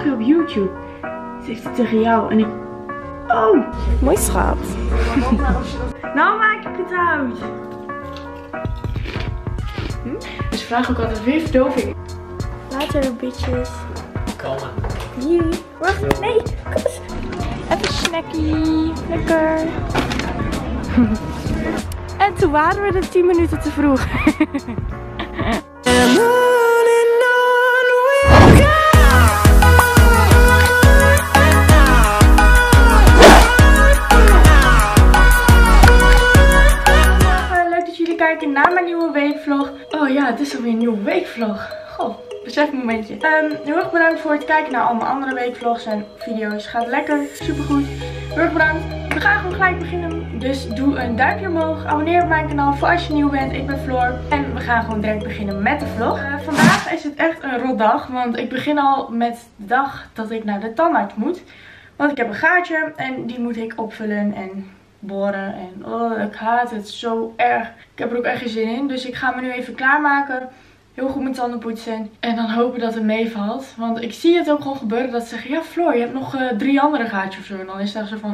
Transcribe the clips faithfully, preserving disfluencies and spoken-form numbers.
volg je op YouTube. Ze heeft het tegen jou en ik... Oh! Mooi schat. Nou maak ik het uit. Hm? Dus ze vragen ook altijd weer verdoving. Later, bitches. Kalma. Hier. Wacht, nee. Kus. Even snackie. Lekker. En toen waren we er tien minuten te vroeg. Kijken naar mijn nieuwe weekvlog. Oh ja, het is alweer een nieuwe weekvlog. Goh, besef een momentje. Um, heel erg bedankt voor het kijken naar al mijn andere weekvlogs en video's. Gaat lekker, supergoed. Heel erg bedankt. We gaan gewoon gelijk beginnen. Dus doe een duimpje omhoog. Abonneer op mijn kanaal voor als je nieuw bent. Ik ben Floor. En we gaan gewoon direct beginnen met de vlog. Uh, vandaag is het echt een rotdag. Want ik begin al met de dag dat ik naar de tandarts moet. Want ik heb een gaatje en die moet ik opvullen en... boren en oh, ik haat het zo erg. Ik heb er ook echt geen zin in. Dus ik ga me nu even klaarmaken. Heel goed mijn tanden poetsen. En dan hopen dat het meevalt. Want ik zie het ook gewoon gebeuren dat ze zeggen... Ja Floor, je hebt nog uh, drie andere gaatjes of zo. En dan is het echt zo van...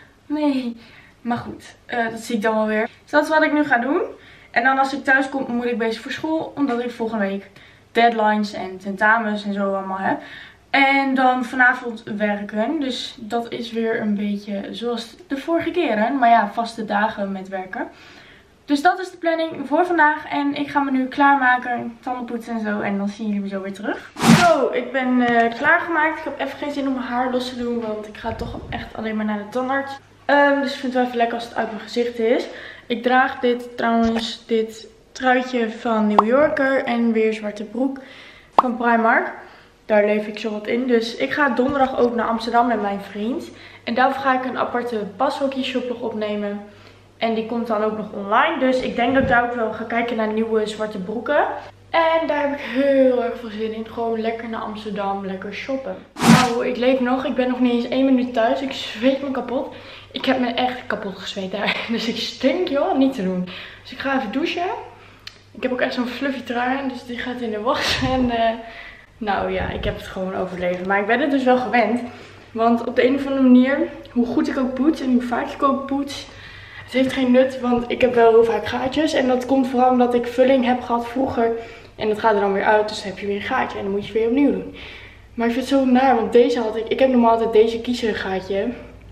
Nee. Maar goed, uh, dat zie ik dan wel weer. Dus dat is wat ik nu ga doen. En dan als ik thuis kom moet ik bezig voor school. Omdat ik volgende week deadlines en tentamens en zo allemaal heb. En dan vanavond werken. Dus dat is weer een beetje zoals de vorige keren. Maar ja, vaste dagen met werken. Dus dat is de planning voor vandaag. En ik ga me nu klaarmaken, tanden poetsen en zo. En dan zien jullie me zo weer terug. Zo, ik ben uh, klaargemaakt. Ik heb even geen zin om mijn haar los te doen. Want ik ga toch echt alleen maar naar de tandarts. Um, dus ik vind het wel even lekker als het uit mijn gezicht is. Ik draag dit trouwens, dit truitje van New Yorker. En weer zwarte broek van Primark. Daar leef ik zo wat in. Dus ik ga donderdag ook naar Amsterdam met mijn vriend. En daarvoor ga ik een aparte pashockey shoplog opnemen. En die komt dan ook nog online. Dus ik denk dat ik daar ook wel ga kijken naar nieuwe zwarte broeken. En daar heb ik heel erg veel zin in. Gewoon lekker naar Amsterdam, lekker shoppen. Nou, ik leef nog. Ik ben nog niet eens één minuut thuis. Ik zweet me kapot. Ik heb me echt kapot gezweet daar. Dus ik stink joh, niet te doen. Dus ik ga even douchen. Ik heb ook echt zo'n fluffy trui aan. Dus die gaat in de was. En... Uh, Nou ja, ik heb het gewoon overleven. Maar ik ben het dus wel gewend. Want op de een of andere manier, hoe goed ik ook poets en hoe vaak ik ook poets, het heeft geen nut. Want ik heb wel heel vaak gaatjes. En dat komt vooral omdat ik vulling heb gehad vroeger. En dat gaat er dan weer uit. Dus dan heb je weer een gaatje. En dan moet je weer opnieuw doen. Maar ik vind het zo naar. Want deze had ik. Ik heb normaal altijd deze kiezengaatje.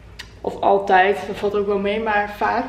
Of altijd. Dat valt ook wel mee. Maar vaak.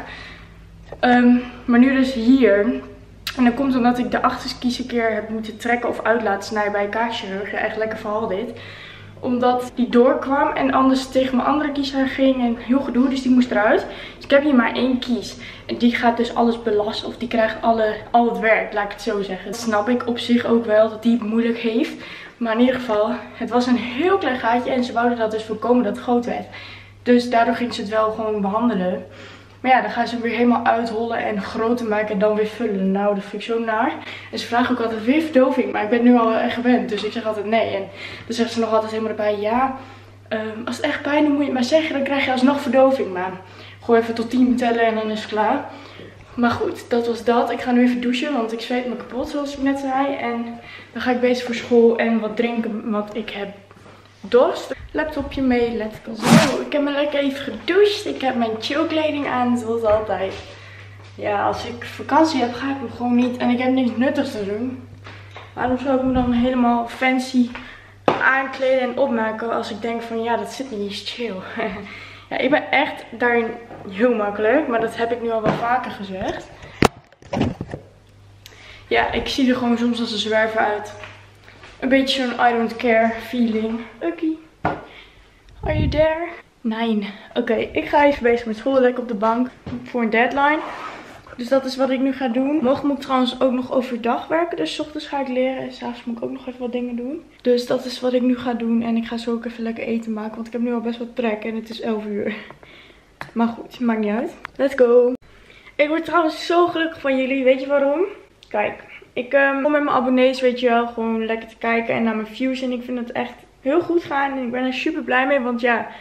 Um, maar nu dus hier. En dat komt omdat ik de achterste kies een keer heb moeten trekken of uit laten snijden bij een kaakchirurg. Ja, echt lekker verhaal dit. Omdat die doorkwam en anders tegen mijn andere kies ging en heel gedoe, dus die moest eruit. Dus ik heb hier maar één kies. En die gaat dus alles belasten of die krijgt alle, al het werk, laat ik het zo zeggen. Dat snap ik op zich ook wel dat die het moeilijk heeft. Maar in ieder geval, het was een heel klein gaatje en ze wouden dat dus voorkomen dat het groot werd. Dus daardoor ging ze het wel gewoon behandelen. Maar ja, dan gaan ze hem weer helemaal uithollen en groter maken en dan weer vullen. Nou, dat vind ik zo naar. En ze vragen ook altijd weer verdoving. Maar ik ben nu al echt gewend. Dus ik zeg altijd nee. En dan zegt ze nog altijd helemaal erbij. Ja, um, als het echt pijn doet moet je het maar zeggen. Dan krijg je alsnog verdoving. Maar gooi even tot tien tellen en dan is het klaar. Maar goed, dat was dat. Ik ga nu even douchen. Want ik zweet me kapot zoals ik net zei. En dan ga ik bezig voor school en wat drinken. Want ik heb dorst. Laptopje mee, let's go. Zo, ik heb me lekker even gedoucht. Ik heb mijn chillkleding aan, zoals altijd. Ja, als ik vakantie heb, ga ik hem gewoon niet. En ik heb niks nuttigs te doen. Waarom zou ik me dan helemaal fancy aankleden en opmaken als ik denk van ja, dat zit niet eens chill. Ja, ik ben echt daarin heel makkelijk. Maar dat heb ik nu al wel vaker gezegd. Ja, ik zie er gewoon soms als een zwerver uit. Een beetje zo'n I don't care feeling. Ukkie. Are you there? Nee. Oké, okay, ik ga even bezig met school. Lekker op de bank voor een deadline. Dus dat is wat ik nu ga doen. Morgen moet ik trouwens ook nog overdag werken. Dus 's ochtends ga ik leren. En 's avonds moet ik ook nog even wat dingen doen. Dus dat is wat ik nu ga doen. En ik ga zo ook even lekker eten maken. Want ik heb nu al best wat trek. En het is elf uur. Maar goed, maakt niet uit. Let's go. Ik word trouwens zo gelukkig van jullie. Weet je waarom? Kijk. Ik um, kom met mijn abonnees, weet je wel, gewoon lekker te kijken en naar mijn views. En ik vind het echt heel goed gaan. En ik ben er super blij mee, want ja,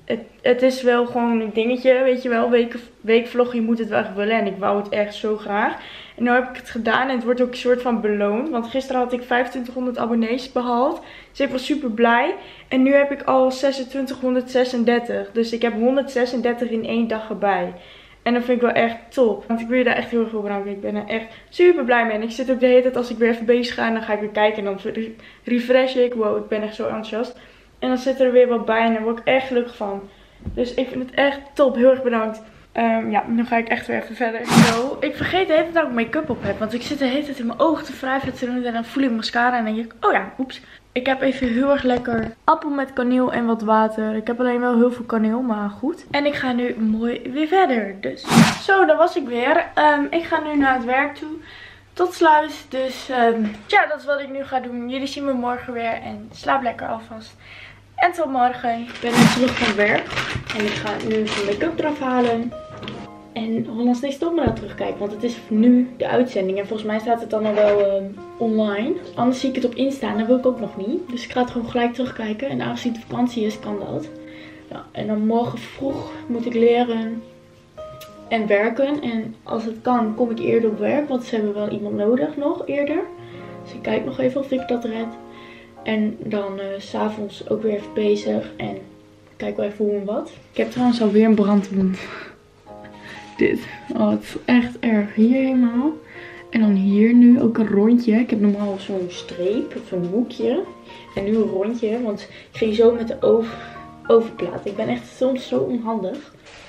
het, het is wel gewoon een dingetje, weet je wel. Week, weekvlog, je moet het wel echt willen. En ik wou het echt zo graag. En nu heb ik het gedaan en het wordt ook een soort van beloond. Want gisteren had ik vijfentwintighonderd abonnees behaald. Dus ik was super blij. En nu heb ik al zesentwintighonderdzesendertig. Dus ik heb honderdzesendertig in één dag erbij. En dat vind ik wel echt top. Want ik wil je daar echt heel erg voor bedanken. Ik ben er echt super blij mee. En ik zit ook de hele tijd als ik weer even bezig ga. En dan ga ik weer kijken. En dan refresh ik. Wow, ik ben echt zo enthousiast. En dan zit er weer wat bij. En daar word ik echt gelukkig van. Dus ik vind het echt top. Heel erg bedankt. Um, ja, nu ga ik echt weer even verder. Zo, ik vergeet de hele tijd dat ik make-up op heb. Want ik zit de hele tijd in mijn ogen te wrijven te doen. En dan voel ik mascara. En dan denk ik, oh ja, oeps. Ik heb even heel erg lekker appel met kaneel en wat water. Ik heb alleen wel heel veel kaneel, maar goed. En ik ga nu mooi weer verder. Dus zo, daar was ik weer. Um, ik ga nu naar het werk toe. Tot sluit. Dus um, ja, dat is wat ik nu ga doen. Jullie zien me morgen weer. En slaap lekker alvast. En tot morgen. Ik ben net terug van werk. En ik ga nu mijn make-up eraf halen. En Hollands Next Topmodel terugkijken. Want het is nu de uitzending. En volgens mij staat het dan al wel uh, online. Anders zie ik het op Insta. En dat wil ik ook nog niet. Dus ik ga het gewoon gelijk terugkijken. En aangezien het vakantie is, kan dat. Ja, en dan morgen vroeg moet ik leren en werken. En als het kan, kom ik eerder op werk. Want ze hebben wel iemand nodig nog eerder. Dus ik kijk nog even of ik dat red. En dan uh, 's avonds ook weer even bezig. En kijk wel even hoe en wat. Ik heb trouwens alweer een brandwond. Dit. Oh, het is echt erg. Hier helemaal. En dan hier nu ook een rondje. Ik heb normaal zo'n streep of een hoekje. En nu een rondje. Want ik ging zo met de oven, ovenplaat. Ik ben echt soms zo onhandig.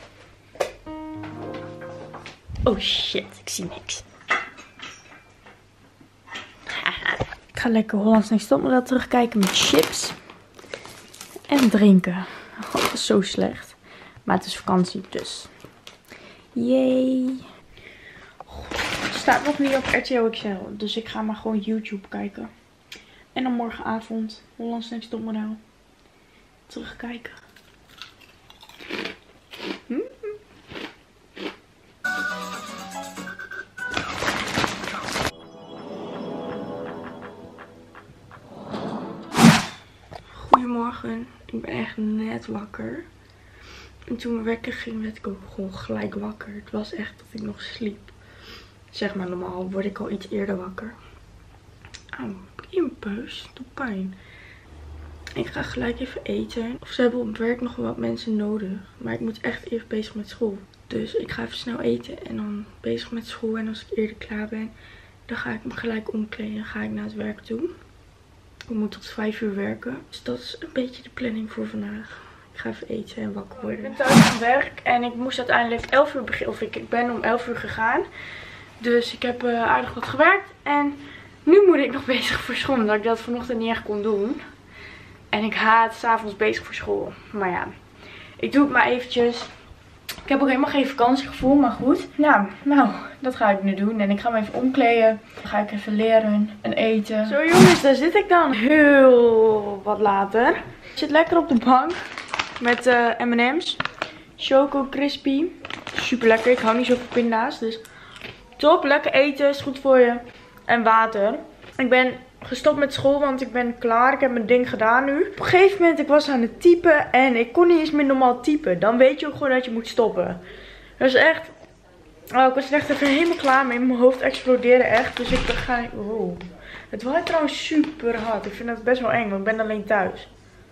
Oh shit, ik zie niks. Ik ga lekker Hollands Next Topmodel terugkijken met chips. En drinken. Oh, dat is zo slecht. Maar het is vakantie, dus. Yay. Het staat nog niet op R T L X L. Dus ik ga maar gewoon YouTube kijken. En dan morgenavond Hollands Next Topmodel terugkijken. Hm? Goedemorgen. Ik ben echt net wakker. En toen mijn wekker ging, werd ik ook gewoon gelijk wakker. Het was echt dat ik nog sliep. Zeg maar, normaal word ik al iets eerder wakker. Auw, in mijn peus. Doet pijn. Ik ga gelijk even eten. Of ze hebben op werk nog wat mensen nodig. Maar ik moet echt even bezig met school. Dus ik ga even snel eten en dan bezig met school. En als ik eerder klaar ben, dan ga ik me gelijk omkleden en ga ik naar het werk toe. Ik moet tot vijf uur werken. Dus dat is een beetje de planning voor vandaag. Ik ga even eten en wakker worden. Ik ben thuis van werk en ik moest uiteindelijk elf uur beginnen. Of ik, ik ben om elf uur gegaan. Dus ik heb uh, aardig wat gewerkt. En nu moet ik nog bezig voor school. Omdat ik dat vanochtend niet echt kon doen. En ik haat 's avonds bezig voor school. Maar ja, ik doe het maar eventjes. Ik heb ook helemaal geen vakantiegevoel, maar goed. Ja, nou, dat ga ik nu doen. En ik ga me even omkleden. Dan ga ik even leren en eten. Zo jongens, daar zit ik dan. Heel wat later. Ik zit lekker op de bank. Met uh, M en M's. Choco Crispy. Super lekker. Ik hou niet zo van pinda's. Dus top. Lekker eten. Is goed voor je. En water. Ik ben gestopt met school. Want ik ben klaar. Ik heb mijn ding gedaan nu. Op een gegeven moment. Ik was aan het typen. En ik kon niet eens meer normaal typen. Dan weet je ook gewoon dat je moet stoppen. Dat is echt. Oh, ik was er echt even helemaal klaar mee. Mijn hoofd explodeerde echt. Dus ik ga. Oh. Het waait trouwens super hard. Ik vind het best wel eng. Want ik ben alleen thuis.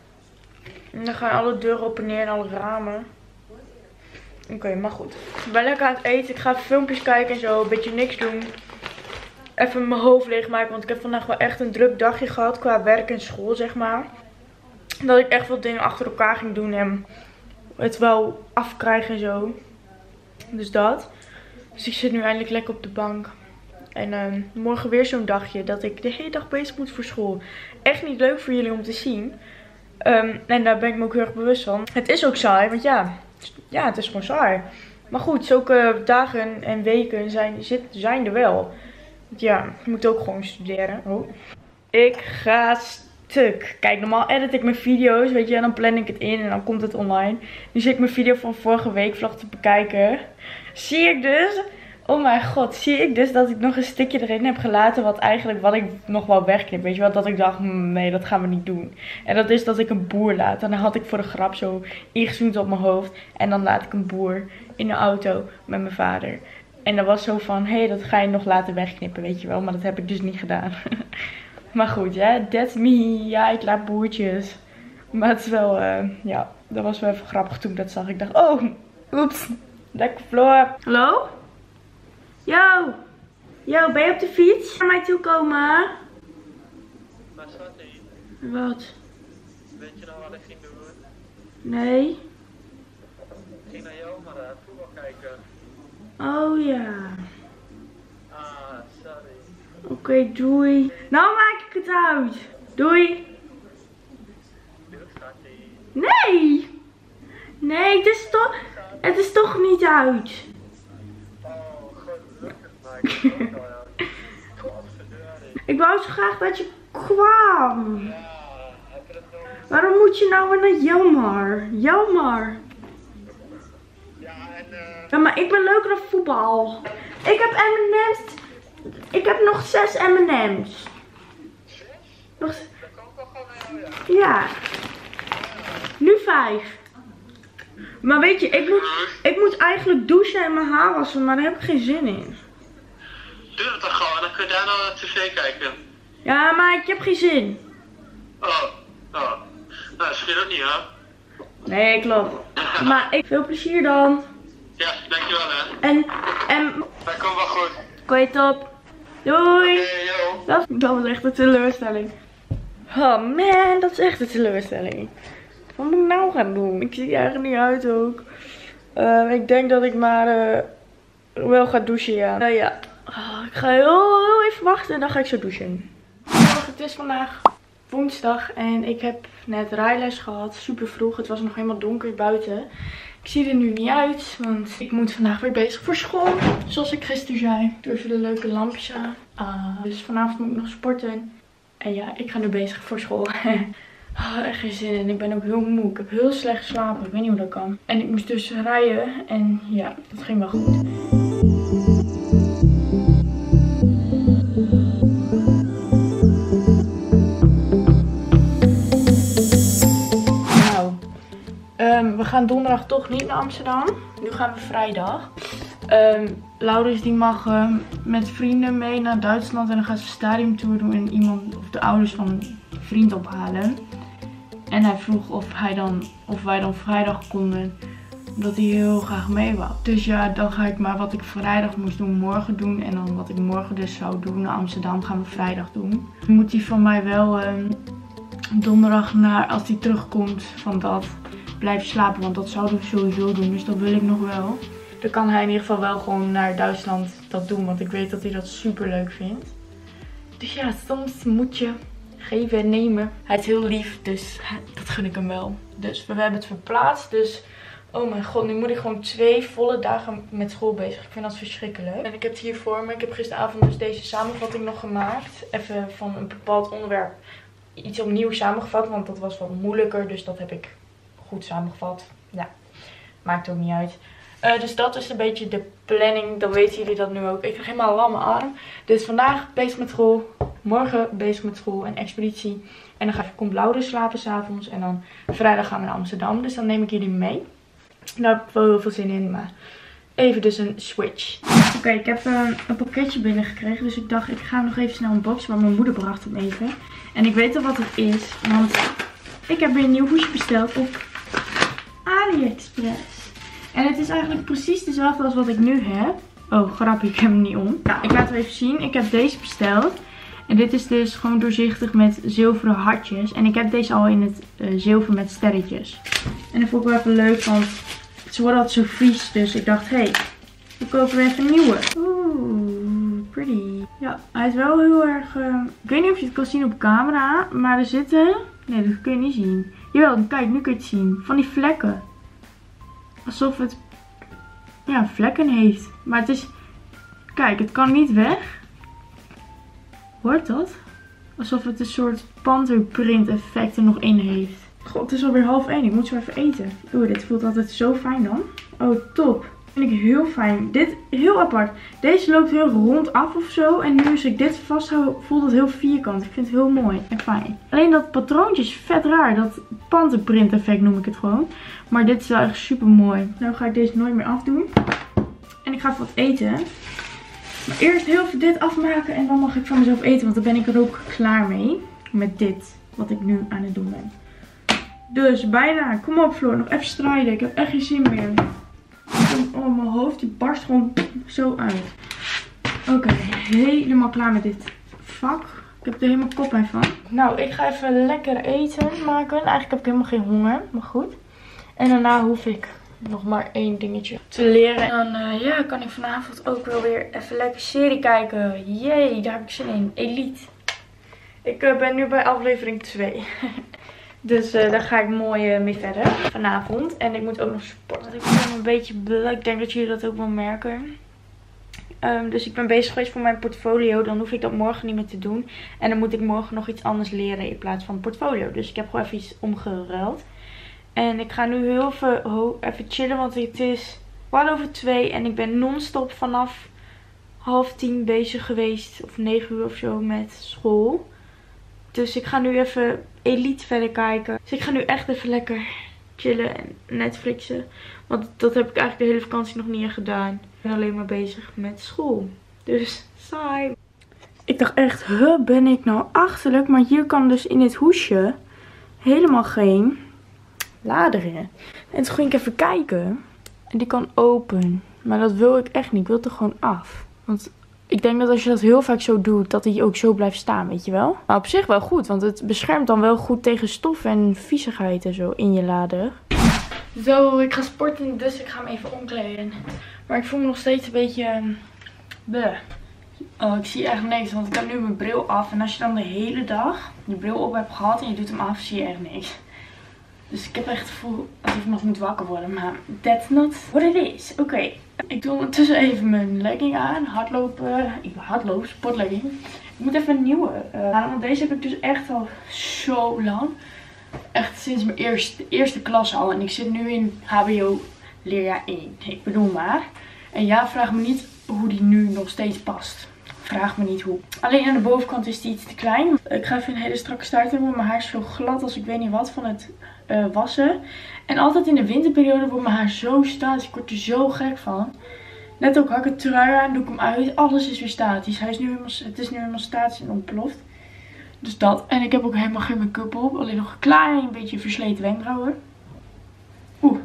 En dan gaan alle deuren op en neer en alle ramen. Oké, okay, maar goed. Ik ben lekker aan het eten. Ik ga even filmpjes kijken en zo. Een beetje niks doen. Even mijn hoofd leegmaken. Want ik heb vandaag wel echt een druk dagje gehad. Qua werk en school, zeg maar. Dat ik echt veel dingen achter elkaar ging doen. En het wel afkrijgen en zo. Dus dat. Dus ik zit nu eindelijk lekker op de bank. En uh, morgen weer zo'n dagje. Dat ik de hele dag bezig moet voor school. Echt niet leuk voor jullie om te zien. Um, en daar ben ik me ook heel erg bewust van. Het is ook saai, want ja, ja, het is gewoon saai. Maar goed, zulke dagen en weken zijn, zijn er wel. Want ja, ik moet ook gewoon studeren. Oh. Ik ga stuk. Kijk, normaal edit ik mijn video's, weet je, en dan plan ik het in en dan komt het online. Nu zit ik mijn video van vorige week vlog te bekijken. Zie ik dus Oh mijn god, zie ik dus dat ik nog een stukje erin heb gelaten wat eigenlijk wat ik nog wel wegknip. Weet je wel, dat ik dacht, hm, nee, dat gaan we niet doen. En dat is dat ik een boer laat. En dan had ik voor de grap zo ingezoomd op mijn hoofd. En dan laat ik een boer in de auto met mijn vader. En dat was zo van, hé, hey, dat ga je nog later wegknippen, weet je wel. Maar dat heb ik dus niet gedaan. Maar goed, hè, that's me. Ja, ik laat boertjes. Maar het is wel, uh, ja, dat was wel even grappig toen ik dat zag. Ik dacht, oh, oeps, lekker Floor. Hallo? Yo, yo, ben je op de fiets? Naar mij toe komen. Maar schatje, Wat? weet je nou wat ik ging doen? Nee. Ik ging naar jou maar uh, voetbal kijken. Oh ja. Ah, sorry. Oké, okay, doei. Nou maak ik het uit. Doei. Doe schatje. Nee. Nee, het is toch, het is toch niet uit. Ik wou zo graag dat je kwam. Ja, heb je dat nog? Waarom moet je nou weer naar Jammer? Jammer. Ja, en uh... Ja, maar ik ben leuker dan voetbal. Ik heb M en M's. Ik heb nog zes M en M's. Zes? Nog... Dat kan ik wel gewoon naar jou, ja. Ja. Nu vijf. Maar weet je, ik moet, ik moet eigenlijk douchen en mijn haar wassen, maar daar heb ik geen zin in. Doe dat toch gewoon, dan kun je daar naar de tv kijken. Ja, maar ik heb geen zin. Oh, oh. Nou, dat scheelt ook niet, hè? Nee, klopt. Maar ik, veel plezier dan. Ja, dankjewel, hè. En, en... Dat komt wel goed. Oké, top. Doei. Hey, yo. Dat, dat was echt een teleurstelling. Oh man, dat is echt een teleurstelling. Wat moet ik nou gaan doen? Ik zie er niet uit ook. Uh, ik denk dat ik maar uh, wel ga douchen, ja. Uh, ja. Oh, ik ga heel, heel even wachten en dan ga ik zo douchen. Morgen, het is vandaag woensdag en ik heb net rijles gehad. Super vroeg. Het was nog helemaal donker buiten. Ik zie er nu niet uit, want ik moet vandaag weer bezig voor school. Zoals ik gisteren zei. Ik doe even de leuke lampjes aan. Uh, dus vanavond moet ik nog sporten. En ja, ik ga nu bezig voor school. Oh, echt geen zin in. Ik ben ook heel moe. Ik heb heel slecht geslapen. Ik weet niet hoe dat kan. En ik moest dus rijden. En ja, dat ging wel goed. Nou, um, we gaan donderdag toch niet naar Amsterdam. Nu gaan we vrijdag. Um, Laurens die mag um, met vrienden mee naar Duitsland. En dan gaat ze een stadiumtour doen. En iemand, of de ouders van een vriend ophalen. En hij vroeg of, hij dan, of wij dan vrijdag konden, omdat hij heel graag mee wou. Dus ja, dan ga ik maar wat ik vrijdag moest doen, morgen doen. En dan wat ik morgen dus zou doen naar Amsterdam, gaan we vrijdag doen. Dan moet hij van mij wel um, donderdag, naar, als hij terugkomt van dat, blijven slapen. Want dat zouden we sowieso doen, dus dat wil ik nog wel. Dan kan hij in ieder geval wel gewoon naar Duitsland dat doen, want ik weet dat hij dat super leuk vindt. Dus ja, soms moet je geven en nemen. Hij is heel lief, dus dat gun ik hem wel. Dus we hebben het verplaatst. Dus, oh mijn god, nu moet ik gewoon twee volle dagen met school bezig. Ik vind dat verschrikkelijk. En ik heb het hier voor me. Ik heb gisteravond dus deze samenvatting nog gemaakt. Even van een bepaald onderwerp iets opnieuw samengevat. Want dat was wat moeilijker, dus dat heb ik goed samengevat. Ja, maakt ook niet uit. Uh, dus dat is een beetje de planning. Dan weten jullie dat nu ook. Ik krijg helemaal een lamme arm. Dus vandaag bezig met school. Morgen bezig met school en expeditie. En dan komt Laurens slapen s'avonds. En dan vrijdag gaan we naar Amsterdam. Dus dan neem ik jullie mee. Daar heb ik wel heel veel zin in. Maar even dus een switch. Oké, okay, ik heb uh, een pakketje binnengekregen. Dus ik dacht, ik ga nog even snel unboxen. Maar mijn moeder bracht hem even. En ik weet al wat het is. Want ik heb weer een nieuw hoesje besteld op AliExpress. En het is eigenlijk precies dezelfde als wat ik nu heb. Oh, grapje, ik heb hem niet om. Nou, ik laat het even zien. Ik heb deze besteld. En dit is dus gewoon doorzichtig met zilveren hartjes. En ik heb deze al in het uh, zilver met sterretjes. En dat vond ik wel even leuk, want ze worden altijd zo vies. Dus ik dacht, hé, hey, we kopen weer even een nieuwe. Oeh, pretty. Ja, hij is wel heel erg... Uh... Ik weet niet of je het kan zien op camera. Maar er zitten... Nee, dat kun je niet zien. Jawel, kijk, nu kun je het zien. Van die vlekken. Alsof het... Ja, vlekken heeft. Maar het is... Kijk, het kan niet weg. Hoort dat? Alsof het een soort panterprint effect er nog in heeft. God, het is alweer half één. Ik moet zo even eten. Oeh, dit voelt altijd zo fijn dan. Oh, top. Vind ik heel fijn. Dit heel apart. Deze loopt heel rond af of zo. En nu als ik dit vasthoud voelt het heel vierkant. Ik vind het heel mooi en fijn. Alleen dat patroontje is vet raar. Dat panterprint effect noem ik het gewoon. Maar dit is wel echt super mooi. Nou ga ik deze nooit meer afdoen. En ik ga even wat eten. Maar eerst heel veel dit afmaken. En dan mag ik van mezelf eten. Want dan ben ik er ook klaar mee. Met dit. Wat ik nu aan het doen ben. Dus bijna. Kom op Floor. Nog even strijden. Ik heb echt geen zin meer. Oh, mijn hoofd die barst gewoon zo uit. Oké, okay, helemaal klaar met dit vak. Ik heb er helemaal koppijn van. Nou, ik ga even lekker eten maken. Eigenlijk heb ik helemaal geen honger, maar goed. En daarna hoef ik nog maar één dingetje te leren. En dan uh, ja, kan ik vanavond ook wel weer even lekker serie kijken. Jee, daar heb ik zin in. Elite. Ik uh, ben nu bij aflevering twee. Dus uh, daar ga ik mooi uh, mee verder vanavond. En ik moet ook nog sporten. Ik ben een beetje blij. Ik denk dat jullie dat ook wel merken. Um, dus ik ben bezig geweest voor mijn portfolio. Dan hoef ik dat morgen niet meer te doen. En dan moet ik morgen nog iets anders leren in plaats van portfolio. Dus ik heb gewoon even iets omgeruild. En ik ga nu heel even, oh, even chillen. Want het is kwart over twee. En ik ben non-stop vanaf half tien bezig geweest. Of negen uur of zo met school. Dus ik ga nu even Elite verder kijken. Dus ik ga nu echt even lekker chillen en Netflixen. Want dat heb ik eigenlijk de hele vakantie nog niet echt gedaan. Ik ben alleen maar bezig met school. Dus saai. Ik dacht echt, huh, ben ik nou achterlijk? Maar hier kan dus in dit hoesje helemaal geen lader in. En toen ging ik even kijken. En die kan open. Maar dat wil ik echt niet. Ik wil het er gewoon af. Want ik denk dat als je dat heel vaak zo doet, dat hij ook zo blijft staan, weet je wel. Maar op zich wel goed, want het beschermt dan wel goed tegen stof en viezigheid en zo in je lader. Zo, ik ga sporten, dus ik ga me even omkleden. Maar ik voel me nog steeds een beetje bleh. Oh, ik zie echt niks, want ik heb nu mijn bril af. En als je dan de hele dag je bril op hebt gehad en je doet hem af, zie je echt niks. Dus ik heb echt het gevoel alsof ik nog moet wakker worden. Maar that's not what it is. Oké. Okay. Ik doe ondertussen even mijn legging aan. Hardlopen. Ik wil hardlopen. Sportlegging. Ik moet even een nieuwe uh, halen. Want deze heb ik dus echt al zo lang. Echt sinds mijn eerste, eerste klas al. En ik zit nu in H B O leerjaar één. Ik bedoel maar. En ja, vraag me niet hoe die nu nog steeds past. Vraag me niet hoe. Alleen aan de bovenkant is die iets te klein. Ik ga even een hele strakke staart hebben. Mijn haar is zo glad als ik weet niet wat van het uh, wassen. En altijd in de winterperiode wordt mijn haar zo statisch. Ik word er zo gek van. Net ook had ik het trui aan, doe ik hem uit. Alles is weer statisch. Hij is nu helemaal, het is nu helemaal statisch en ontploft. Dus dat. En ik heb ook helemaal geen make-up op. Alleen nog een klein beetje versleten wenkbrauwen. Oeh.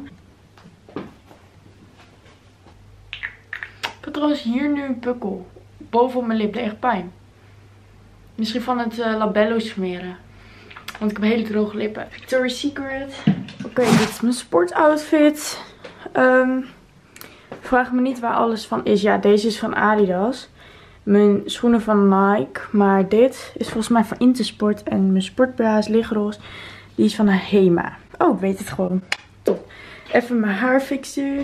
Ik heb trouwens hier nu een pukkel. Bovenop mijn lip, echt pijn. Misschien van het uh, labello smeren. Want ik heb hele droge lippen. Victoria's Secret. Oké, okay, dit is mijn sportoutfit. Um, vraag me niet waar alles van is. Ja, deze is van Adidas. Mijn schoenen van Nike. Maar dit is volgens mij van Intersport. En mijn sportbra's lichtroos. Die is van Hema. Oh, ik weet het gewoon. Top. Even mijn haar fixen.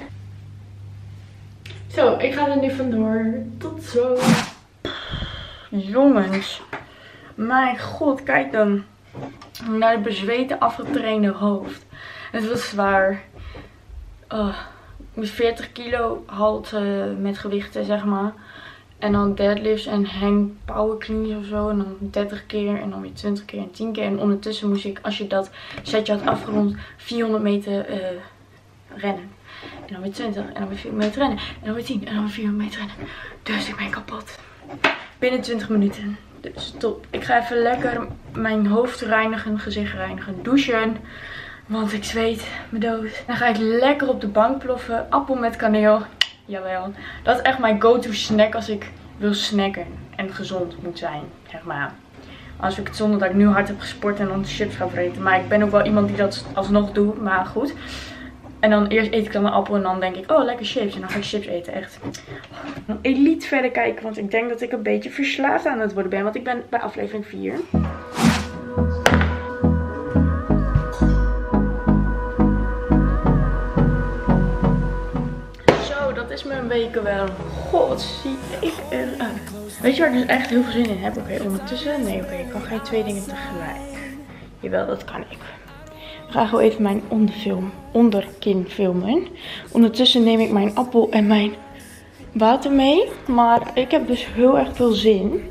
Zo, ik ga er nu vandoor. Tot zo. Jongens. Mijn god, kijk dan. Naar het bezweten afgetrainde hoofd. Het was zwaar. Oh, ik moest veertig kilo halten met gewichten, zeg maar. En dan deadlifts en hang power cleans of zo. En dan dertig keer en dan weer twintig keer en tien keer. En ondertussen moest ik, als je dat setje had afgerond, vierhonderd meter uh, rennen. En dan weer twintig en dan weer vierhonderd meter rennen. En dan weer tien en dan weer vierhonderd meter rennen. Dus ik ben kapot. Binnen twintig minuten. Dus top. Ik ga even lekker mijn hoofd reinigen, gezicht reinigen, douchen. Want ik zweet me dood. Dan ga ik lekker op de bank ploffen. Appel met kaneel. Jawel. Dat is echt mijn go-to snack als ik wil snacken. En gezond moet zijn, zeg maar. Als ik het zonder dat ik nu hard heb gesport en dan chips ga vreten. Maar ik ben ook wel iemand die dat alsnog doet. Maar goed. En dan eerst eet ik dan een appel en dan denk ik, oh lekker chips. En dan ga ik chips eten, echt. Dan Elite verder kijken, want ik denk dat ik een beetje verslaafd aan het worden ben. Want ik ben bij aflevering vier. Zo, dat is mijn weken wel. God, zie ik eruit. Weet je waar ik dus echt heel veel zin in heb? Oké, okay, ondertussen, nee oké, okay, ik kan geen twee dingen tegelijk. Jawel, dat kan ik. We ga gewoon even mijn onderfilm, onderkin filmen. Ondertussen neem ik mijn appel en mijn water mee. Maar ik heb dus heel erg veel zin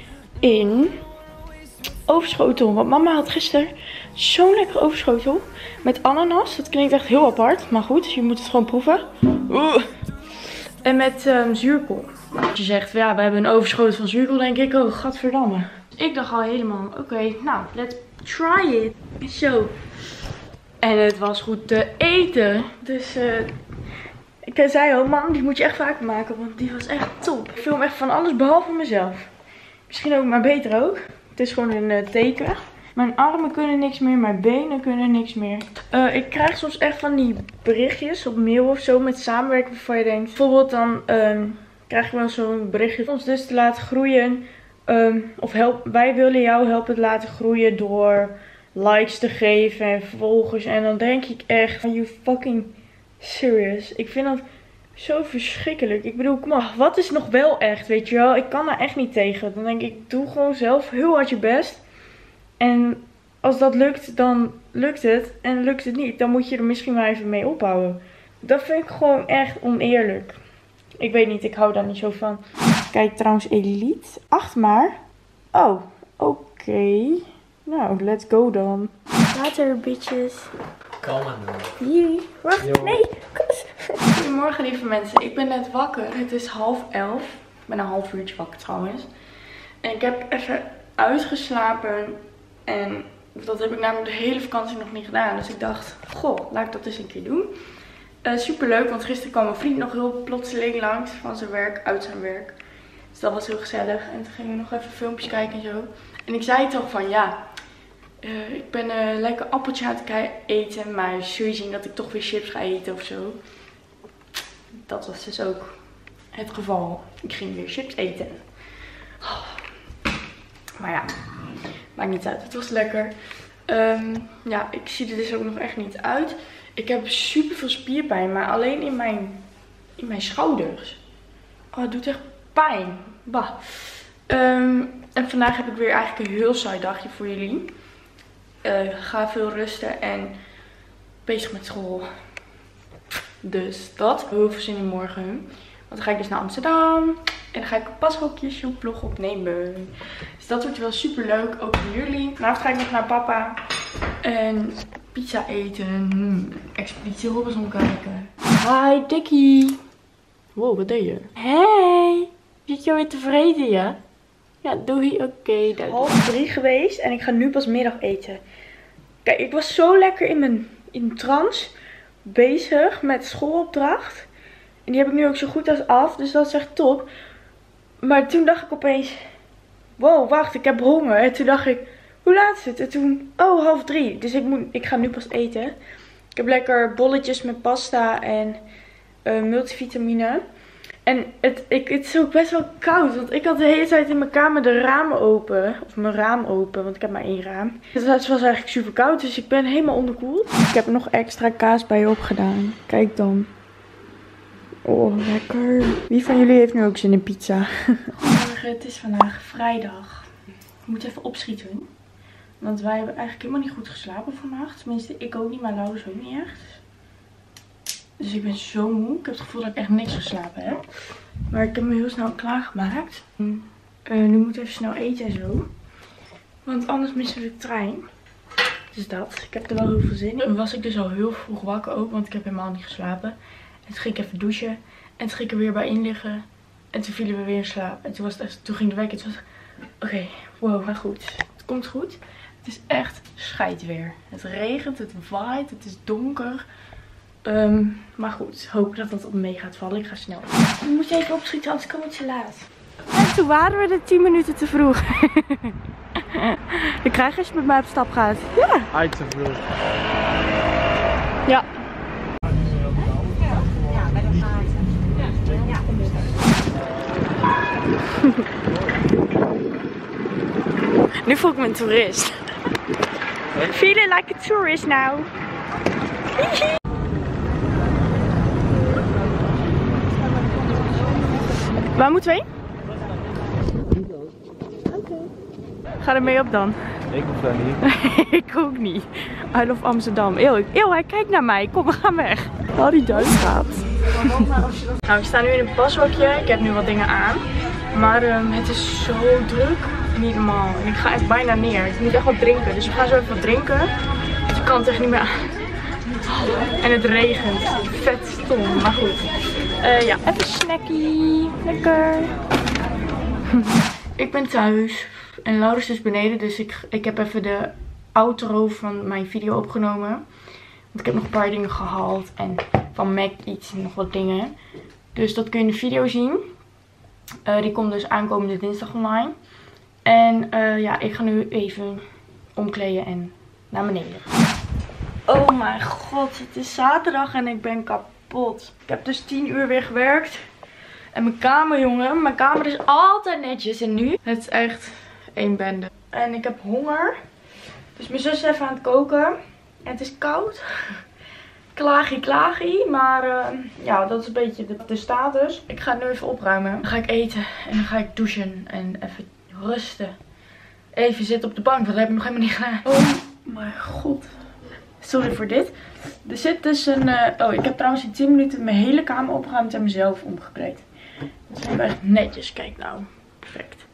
in overschotel. Want mama had gisteren zo'n lekkere overschotel met ananas. Dat klinkt echt heel apart. Maar goed, je moet het gewoon proeven. Oeh. En met um, zuurkool. Als je zegt, ja, we hebben een overschotel van zuurkool, denk ik, oh, gadverdamme. Ik dacht al helemaal, oké, okay, nou, let's try it. Zo. En het was goed te eten. Dus uh, ik zei al, man, die moet je echt vaker maken, want die was echt top. Ik film echt van alles behalve mezelf. Misschien ook maar beter ook. Het is gewoon een uh, teken. Mijn armen kunnen niks meer, mijn benen kunnen niks meer. Uh, ik krijg soms echt van die berichtjes op mail of zo met samenwerking waarvan je denkt. Bijvoorbeeld dan um, krijg je wel zo'n berichtje om ons dus te laten groeien. Um, of help, wij willen jou helpen te laten groeien door likes te geven en volgers. En dan denk ik echt, are you fucking serious? Ik vind dat zo verschrikkelijk. Ik bedoel, kom maar, wat is nog wel echt, weet je wel? Ik kan daar echt niet tegen. Dan denk ik, doe gewoon zelf heel hard je best. En als dat lukt, dan lukt het. En lukt het niet, dan moet je er misschien maar even mee ophouden. Dat vind ik gewoon echt oneerlijk. Ik weet niet, ik hou daar niet zo van. Kijk trouwens, Elite. acht maar. Oh, oké. Okay. Nou, let's go dan. Later, bitches. Kalm aan doen. Jullie. Wacht, Yo. nee. Kus. Goedemorgen lieve mensen. Ik ben net wakker. Het is half elf. Ik ben een half uurtje wakker trouwens. En ik heb even uitgeslapen. En dat heb ik namelijk de hele vakantie nog niet gedaan. Dus ik dacht, goh, laat ik dat eens een keer doen. Uh, Super leuk, want gisteren kwam mijn vriend nog heel plotseling langs van zijn werk, uit zijn werk. Dus dat was heel gezellig. En toen gingen we nog even filmpjes kijken en zo. En ik zei toch van ja, uh, ik ben uh, lekker appeltje aan het eten. Maar zul je zien dat ik toch weer chips ga eten of zo. Dat was dus ook het geval. Ik ging weer chips eten. Oh. Maar ja, maakt niet uit. Het was lekker. Um, ja, ik zie er dus ook nog echt niet uit. Ik heb super veel spierpijn, maar alleen in mijn, in mijn schouders. Oh, het doet echt pijn. Bah. Um, en vandaag heb ik weer eigenlijk een heel saai dagje voor jullie. Uh, ga veel rusten en bezig met school. Dus dat. Heel veel zin in morgen. Want dan ga ik dus naar Amsterdam. En dan ga ik een pashokjes vlog opnemen. Dus dat wordt wel super leuk. Ook voor jullie. Vanavond ga ik nog naar papa. En pizza eten. Hmm. Expeditie Robinson kijken. Hi Dickie. Wow, wat deed je? Hey. Zit je alweer tevreden, ja? Ja, doei. Oké. Okay, dat half drie geweest. En ik ga nu pas middag eten. Kijk, ik was zo lekker in mijn in trance bezig met schoolopdracht. En die heb ik nu ook zo goed als af. Dus dat is echt top. Maar toen dacht ik opeens, wow, wacht, ik heb honger. En toen dacht ik, hoe laat is het? En toen, oh, half drie. Dus ik, moet, ik ga nu pas eten. Ik heb lekker bolletjes met pasta en uh, multivitamine. En het, ik, het is ook best wel koud. Want ik had de hele tijd in mijn kamer de ramen open. Of mijn raam open, want ik heb maar één raam. Dus het was eigenlijk super koud. Dus ik ben helemaal onderkoeld. Ik heb er nog extra kaas bij opgedaan. Kijk dan. Oh, lekker. Wie van jullie heeft nu ook zin in pizza? Goedemorgen, het is vandaag vrijdag. Ik moet even opschieten. Want wij hebben eigenlijk helemaal niet goed geslapen vannacht. Tenminste, ik ook niet, maar Laurens ook niet echt. Dus ik ben zo moe. Ik heb het gevoel dat ik echt niks geslapen heb. Maar ik heb me heel snel klaargemaakt. Uh, nu moet ik even snel eten en zo. Want anders missen we de trein. Dus dat. Ik heb er wel heel veel zin in. Toen was ik dus al heel vroeg wakker ook, want ik heb helemaal niet geslapen. En toen ging ik even douchen. En toen ging ik er weer bij in liggen. En toen vielen we weer in slaap. En toen, was het echt, toen ging de wekker. Het was oké, okay, wow, maar goed. Het komt goed. Het is echt scheidweer. Het regent, het waait, het is donker. Um, maar goed, hoop dat dat op me mee gaat vallen. Ik ga snel. Ik moet even opschieten, anders kan het te laat. En toen waren we er tien minuten te vroeg. Dan krijg je als je met mij op stap gaat. Ja. Hij te vroeg. Ja. Nu voel ik me een toerist. Feeling like a tourist now. Waar moeten we heen? Ga er mee op dan. Ik hoef daar niet. Ik ook niet. I love Amsterdam. Eeuw, eeuw, hij kijkt naar mij. Kom, we gaan weg. Oh, die duif gaat. Nou, ik sta nu in een pashokje. Ik heb nu wat dingen aan. Maar um, het is zo druk. Niet normaal. En ik ga echt bijna neer. Ik moet echt wat drinken. Dus we gaan zo even wat drinken. Dus ik kan het echt niet meer aan. En het regent. Vet stom. Maar goed. Uh, ja, even snackie. Lekker. Ik ben thuis. En Laurens is beneden. Dus ik, ik heb even de outro van mijn video opgenomen. Want ik heb nog een paar dingen gehaald. En van Mac iets en nog wat dingen. Dus dat kun je in de video zien. Uh, die komt dus aankomende dinsdag online. En uh, ja, ik ga nu even omkleden en naar beneden. Oh mijn god, het is zaterdag en ik ben kapot. Ik heb dus tien uur weer gewerkt. En mijn kamer, jongen, mijn kamer is altijd netjes. En nu? Het is echt één bende. En ik heb honger. Dus mijn zus is even aan het koken. En het is koud. Klagie, klagie. Maar uh, ja, dat is een beetje de, de status. Ik ga het nu even opruimen. Dan ga ik eten en dan ga ik douchen en even rusten. Even zitten op de bank, want dat heb ik nog helemaal niet gedaan. Oh mijn god. Sorry voor dit. Er zit dus een... Uh, oh, ik heb trouwens in tien minuten mijn hele kamer opgeruimd en mezelf omgekleed. Dat is echt netjes. Kijk nou. Perfect.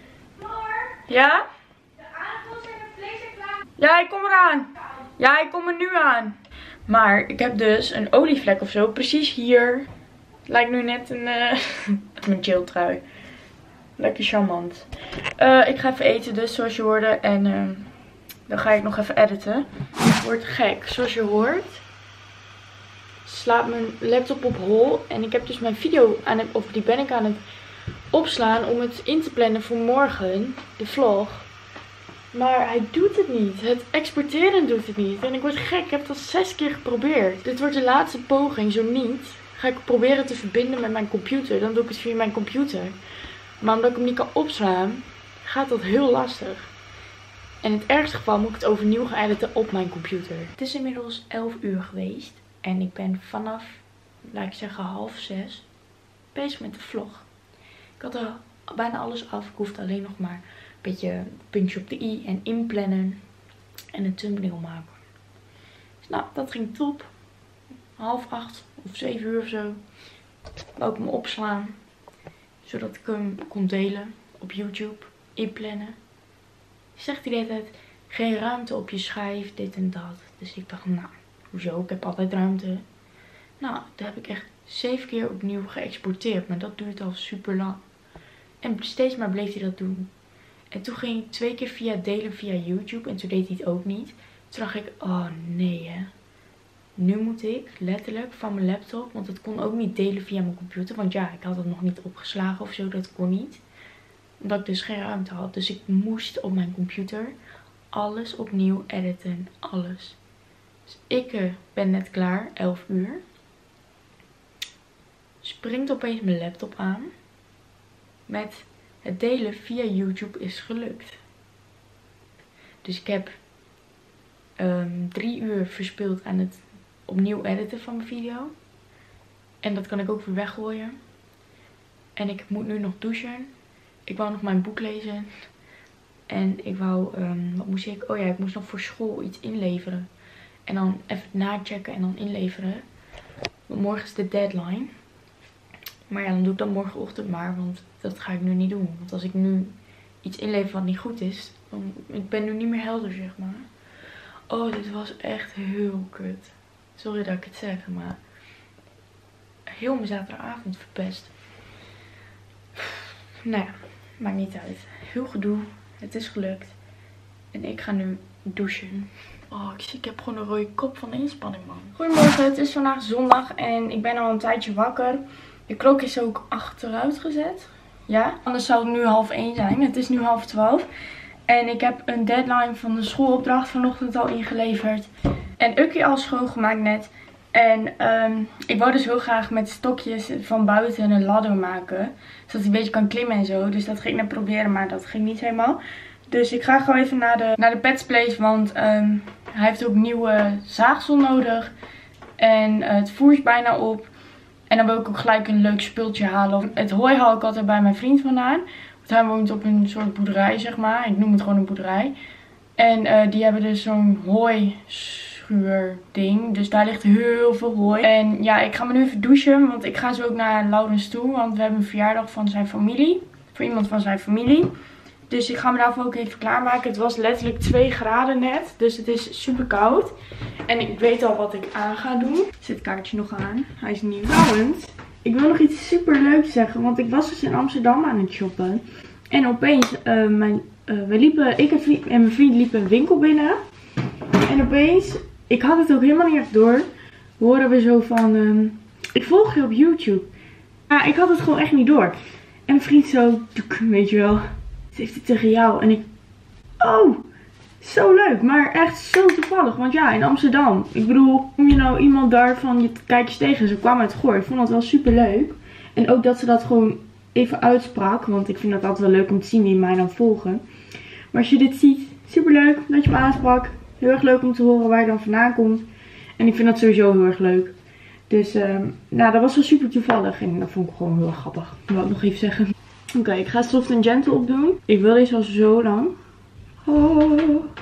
Ja? De aardappels en het vlees er klaar. Ja, ik kom eraan. Ja, ik kom er nu aan. Maar ik heb dus een olievlek of zo. Precies hier. Het lijkt nu net een... Uh, mijn chill trui. Lekker charmant. Uh, ik ga even eten dus, zoals je hoorde. En uh, dan ga ik nog even editen. Het wordt gek. Zoals je hoort, slaat mijn laptop op hol. En ik heb dus mijn video aan het... Of die ben ik aan het opslaan om het in te plannen voor morgen. De vlog. Maar hij doet het niet. Het exporteren doet het niet. En ik word gek. Ik heb het al zes keer geprobeerd. Dit wordt de laatste poging. Zo niet, ga ik proberen te verbinden met mijn computer. Dan doe ik het via mijn computer. Maar omdat ik hem niet kan opslaan, gaat dat heel lastig. En in het ergste geval moet ik het overnieuw gaan editen op mijn computer. Het is inmiddels elf uur geweest. En ik ben vanaf, laat ik zeggen, half zes bezig met de vlog. Ik had al bijna alles af. Ik hoefde alleen nog maar een beetje puntje op de i en inplannen. En een thumbnail maken. Dus nou, dat ging top. Half acht of zeven uur of zo. Wou ik hem opslaan. Zodat ik hem kon delen op YouTube. Inplannen. Zegt hij de hele tijd, geen ruimte op je schijf, dit en dat. Dus ik dacht, nou, hoezo? Ik heb altijd ruimte. Nou, dat heb ik echt zeven keer opnieuw geëxporteerd. Maar dat duurt al super lang. En steeds maar bleef hij dat doen. En toen ging ik twee keer via delen via YouTube. En toen deed hij het ook niet. Toen dacht ik, oh nee hè. Nu moet ik letterlijk van mijn laptop. Want het kon ook niet delen via mijn computer. Want ja, ik had het nog niet opgeslagen of zo. Dat kon niet. Omdat ik dus geen ruimte had. Dus ik moest op mijn computer alles opnieuw editen. Alles. Dus ik uh, ben net klaar. elf uur. Springt opeens mijn laptop aan. Met het delen via YouTube is gelukt. Dus ik heb um, drie uur verspild aan het opnieuw editen van mijn video. En dat kan ik ook weer weggooien. En ik moet nu nog douchen. Ik wou nog mijn boek lezen. En ik wou, um, wat moest ik? Oh ja, ik moest nog voor school iets inleveren. En dan even nachecken en dan inleveren. Want morgen is de deadline. Maar ja, dan doe ik dat morgenochtend maar. Want dat ga ik nu niet doen. Want als ik nu iets inlever wat niet goed is. Dan, ik ben nu niet meer helder, zeg maar. Oh, dit was echt heel kut. Sorry dat ik het zeg, maar heel mijn zaterdagavond verpest. Nou ja, maakt niet uit. Heel gedoe. Het is gelukt. En ik ga nu douchen. Oh, ik zie, ik heb gewoon een rode kop van inspanning, man. Goedemorgen, het is vandaag zondag en ik ben al een tijdje wakker. De klok is ook achteruit gezet. Ja, anders zou het nu half één zijn. Het is nu half twaalf. En ik heb een deadline van de schoolopdracht vanochtend al ingeleverd. En Ukkie al schoongemaakt net. En um, ik wou dus heel graag met stokjes van buiten een ladder maken. Zodat hij een beetje kan klimmen en zo. Dus dat ging ik net proberen, maar dat ging niet helemaal. Dus ik ga gewoon even naar de, naar de Pets Place. Want um, hij heeft ook nieuwe zaagsel nodig. En uh, het voer is bijna op. En dan wil ik ook gelijk een leuk spultje halen. Het hooi haal ik altijd bij mijn vriend vandaan. Want Zij woont op een soort boerderij, zeg maar. Ik noem het gewoon een boerderij. En uh, die hebben dus zo'n hooischuur ding. Dus daar ligt heel veel hooi. En ja, ik ga me nu even douchen. Want ik ga zo ook naar Laurens toe. Want we hebben een verjaardag van zijn familie. Voor iemand van zijn familie. Dus ik ga me daarvoor ook even klaarmaken. Het was letterlijk twee graden net. Dus het is super koud. En ik weet al wat ik aan ga doen. Er zit het kaartje nog aan. Hij is nieuw. Trouwens, ik wil nog iets super leuks zeggen. Want ik was dus in Amsterdam aan het shoppen. En opeens, uh, mijn, uh, we liepen, ik en, vriend, en mijn vriend liepen een winkel binnen. En opeens, ik had het ook helemaal niet echt door. Horen we zo van, um, ik volg je op YouTube. Ja, ik had het gewoon echt niet door. En mijn vriend zo, weet je wel. Ze heeft het tegen jou. En ik, oh, zo leuk. Maar echt zo toevallig. Want ja, in Amsterdam. Ik bedoel, kom je nou iemand daarvan je kijkjes tegen? Ze kwam uit Goor. Ik vond dat wel super leuk. En ook dat ze dat gewoon even uitsprak. Want ik vind dat altijd wel leuk om te zien wie mij dan volgen. Maar als je dit ziet, super leuk dat je me aansprak. Heel erg leuk om te horen waar je dan vandaan komt. En ik vind dat sowieso heel erg leuk. Dus, um, nou, dat was wel super toevallig. En dat vond ik gewoon heel erg grappig. Dat wil ik nog even zeggen. Oké, okay, ik ga Soft and Gentle opdoen. Ik wil deze al zo lang. Oh,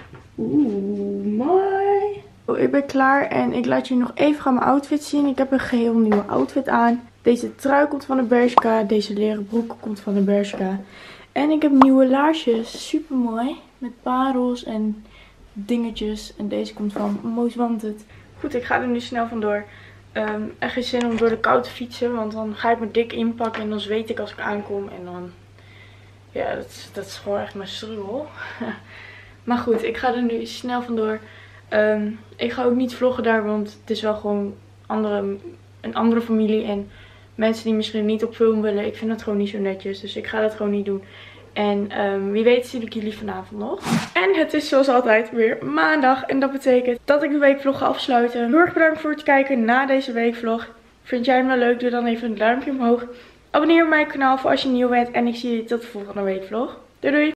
oeh, mooi. Oh, ik ben klaar en ik laat jullie nog even gaan mijn outfit zien. Ik heb een geheel nieuwe outfit aan. Deze trui komt van de Bershka. Deze leren broek komt van de Bershka. En ik heb nieuwe laarsjes. Super mooi. Met parels en dingetjes. En deze komt van Most Wanted. Goed, ik ga er nu snel vandoor. Um, echt geen zin om door de kou te fietsen. Want dan ga ik me dik inpakken. En dan zweet ik als ik aankom. En dan... Ja, dat is, dat is gewoon echt mijn struggle. Maar goed, ik ga er nu snel vandoor. Um, ik ga ook niet vloggen daar. Want het is wel gewoon andere, een andere familie. En mensen die misschien niet op film willen. Ik vind dat gewoon niet zo netjes. Dus ik ga dat gewoon niet doen. En um, wie weet zie ik jullie vanavond nog. En het is zoals altijd weer maandag. En dat betekent dat ik de weekvlog ga afsluiten. Heel erg bedankt voor het kijken naar deze weekvlog. Vind jij hem nou leuk? Doe dan even een duimpje omhoog. Abonneer op mijn kanaal voor als je nieuw bent. En ik zie je tot de volgende weekvlog. Doei doei!